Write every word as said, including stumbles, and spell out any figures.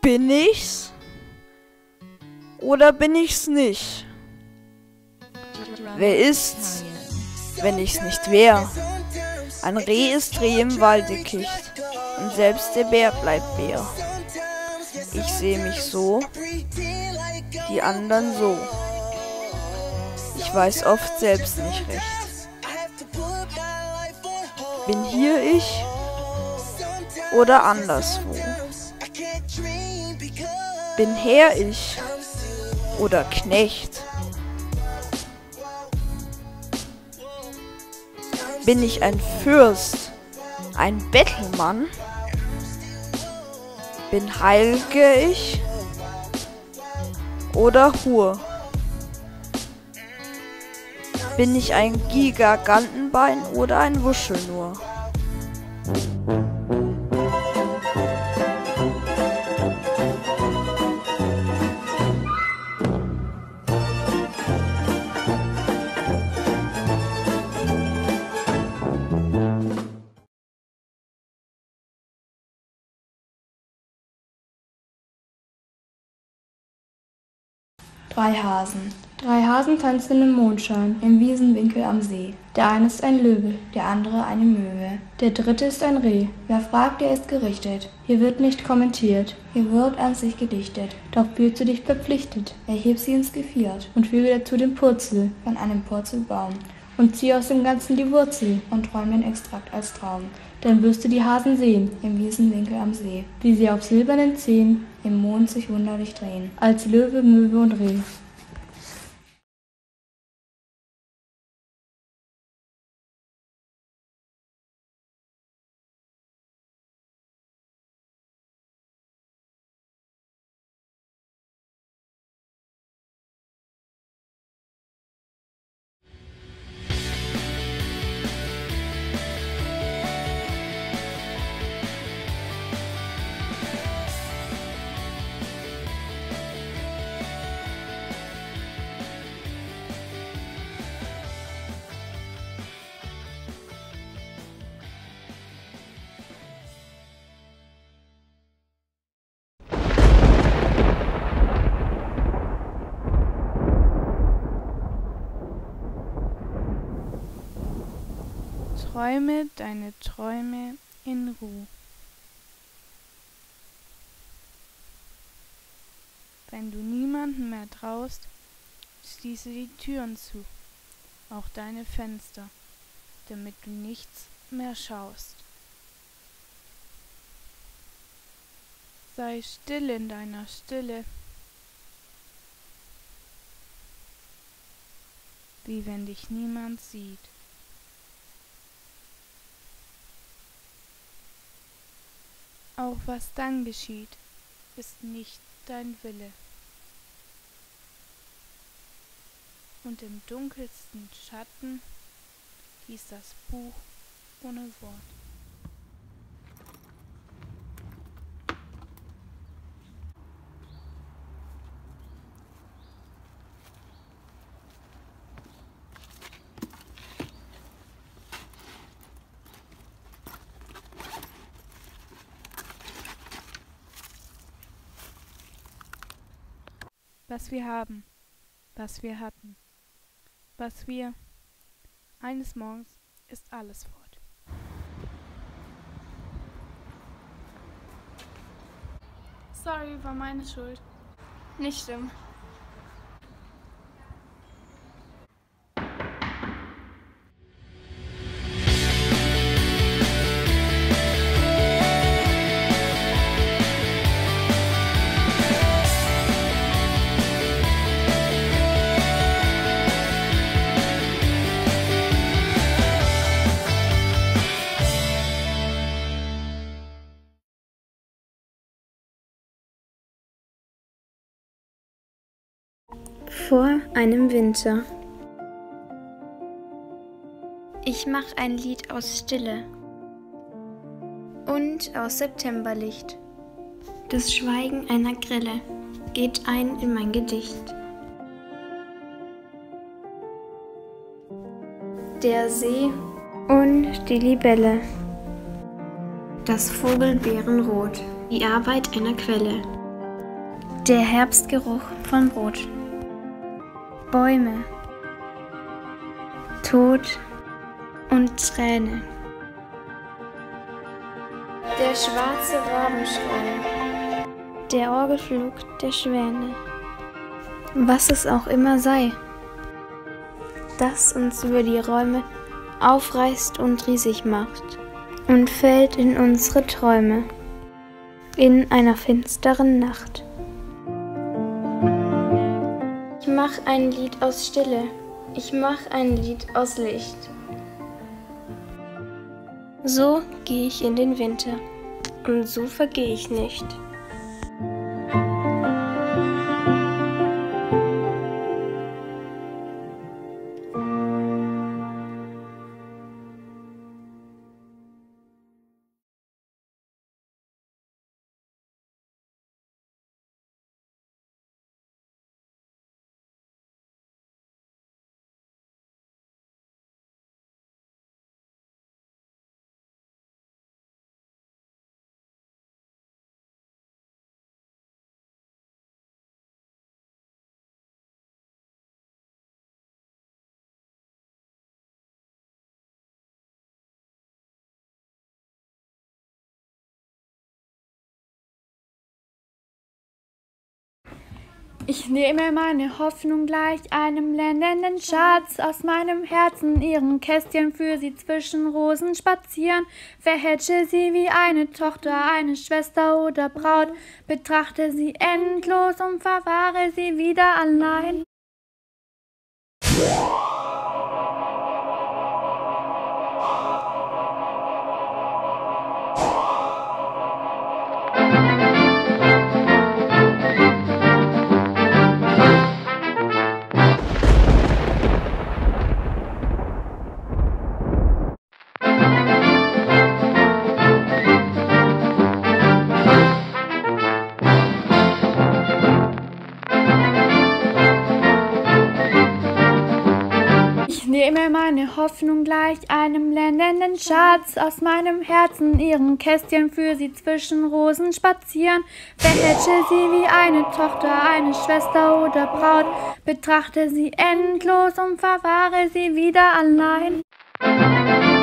Bin ich's? Oder bin ich's nicht? Wer ist's, wenn ich's nicht wär? Ein Reh ist Reh im Walddickicht und selbst der Bär bleibt Bär. Ich seh mich so, die anderen so. Ich weiß oft selbst nicht recht. Bin hier ich oder anderswo? Bin Herr ich oder Knecht? Bin ich ein Fürst, ein Bettelmann? Bin Heilge ich oder Hur? Bin ich ein Gigantenbein oder ein Wuschel nur? Drei Hasen. Drei Hasen tanzen im Mondschein, im Wiesenwinkel am See. Der eine ist ein Löwe, der andere eine Möwe. Der dritte ist ein Reh. Wer fragt, der ist gerichtet. Hier wird nicht kommentiert, hier wird an sich gedichtet. Doch fühlst du dich verpflichtet, erheb sie ins Geviert und füge dazu den Purzel von einem Purzelbaum. Und zieh aus dem Ganzen die Wurzel und träum den Extrakt als Traum. Dann wirst du die Hasen sehen, im Wiesenwinkel am See, wie sie auf silbernen Zehen im Mond sich wunderlich drehen, als Löwe, Möwe und Reh. Träume deine Träume in Ruhe. Wenn du niemanden mehr traust, schließe die Türen zu, auch deine Fenster, damit du nichts mehr schaust. Sei still in deiner Stille, wie wenn dich niemand sieht. Auch was dann geschieht, ist nicht dein Wille. Und im dunkelsten Schatten hieß das Buch ohne Wort. Was wir haben, was wir hatten, was wir, eines Morgens ist alles fort. Sorry, war meine Schuld. Nicht schlimm. Vor einem Winter. Ich mach ein Lied aus Stille und aus Septemberlicht. Das Schweigen einer Grille geht ein in mein Gedicht. Der See und die Libelle, das Vogelbeerenrot, die Arbeit einer Quelle. Der Herbstgeruch von Brot. Bäume. Tod und Träne. Der schwarze Rabenschrei. Der Orgelflug der Schwäne. Was es auch immer sei, das uns über die Räume aufreißt und riesig macht und fällt in unsere Träume in einer finsteren Nacht. Ich mach ein Lied aus Stille, ich mach ein Lied aus Licht. So geh ich in den Winter und so vergeh ich nicht. Ich nehme meine Hoffnung gleich einem blendenden Schatz aus meinem Herzen, ihren Kästchen für sie zwischen Rosen spazieren, verhätsche sie wie eine Tochter, eine Schwester oder Braut, betrachte sie endlos und verwahre sie wieder allein. Ich nehme meine Hoffnung gleich einem blendenden Schatz aus meinem Herzen, ihren Kästchen für sie zwischen Rosen spazieren, verhätsche sie wie eine Tochter, eine Schwester oder Braut, betrachte sie endlos und verwahre sie wieder allein.